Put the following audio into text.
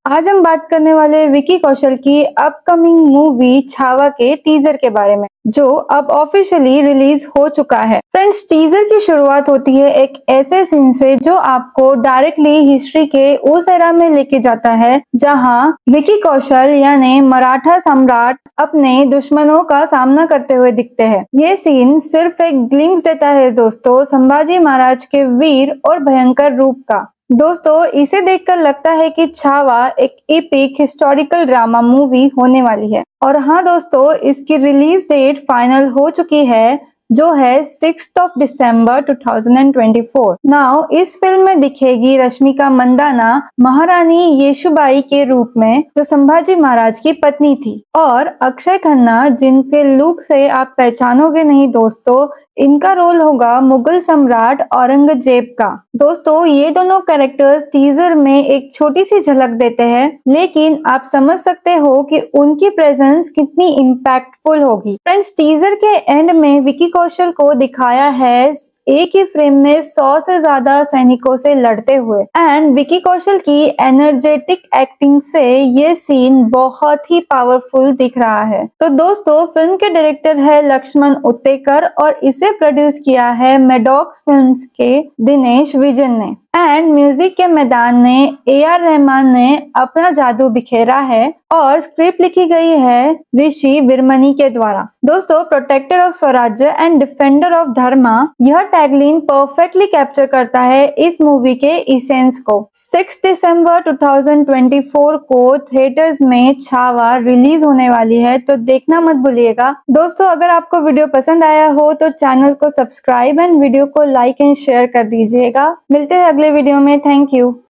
आज हम बात करने वाले विकी कौशल की अपकमिंग मूवी छावा के टीजर के बारे में, जो अब ऑफिशियली रिलीज हो चुका है। फ्रेंड्स, टीजर की शुरुआत होती है एक ऐसे सीन से जो आपको डायरेक्टली हिस्ट्री के उस एरा में लेके जाता है जहां विकी कौशल यानी मराठा सम्राट अपने दुश्मनों का सामना करते हुए दिखते हैं। ये सीन सिर्फ एक ग्लिम्स देता है दोस्तों संभाजी महाराज के वीर और भयंकर रूप का। दोस्तों, इसे देखकर लगता है कि छावा एक एपिक हिस्टोरिकल ड्रामा मूवी होने वाली है। और हाँ दोस्तों, इसकी रिलीज डेट फाइनल हो चुकी है, जो है 6 दिसंबर 2024। नाउ इस फिल्म में दिखेगी रश्मिका मंदाना महारानी येशुबाई के रूप में, जो संभाजी महाराज की पत्नी थी, और अक्षय खन्ना, जिनके लुक से आप पहचानोगे नहीं दोस्तों, इनका रोल होगा मुगल सम्राट औरंगजेब का। दोस्तों, ये दोनों कैरेक्टर्स टीजर में एक छोटी सी झलक देते हैं, लेकिन आप समझ सकते हो कि उनकी प्रेजेंस कितनी इम्पैक्टफुल होगी। फ्रेंड्स, टीजर के एंड में विकी कौशल को दिखाया है एक ही फ्रेम में 100 से ज्यादा सैनिकों से लड़ते हुए, एंड विकी कौशल की एनर्जेटिक एक्टिंग से ये सीन बहुत ही पावरफुल दिख रहा है। तो दोस्तों, फिल्म के डायरेक्टर है लक्ष्मण उत्तेकर और इसे प्रोड्यूस किया है मैडॉक्स फिल्म्स के दिनेश विजन ने, एंड म्यूजिक के मैदान में AR रहमान ने अपना जादू बिखेरा है और स्क्रिप्ट लिखी गई है ऋषि विरमनी के द्वारा। दोस्तों, protector of Swarajya and defender of Dharma, यह टैगलाइन परफेक्टली कैप्चर करता है इस मूवी के इसेंस को। 6 दिसंबर 2024 को थिएटर्स में छावा रिलीज होने वाली है, तो देखना मत भूलिएगा। दोस्तों, अगर आपको वीडियो पसंद आया हो तो चैनल को सब्सक्राइब एंड वीडियो को लाइक एंड शेयर कर दीजिएगा। मिलते हैं अगले वीडियो में। Thank you.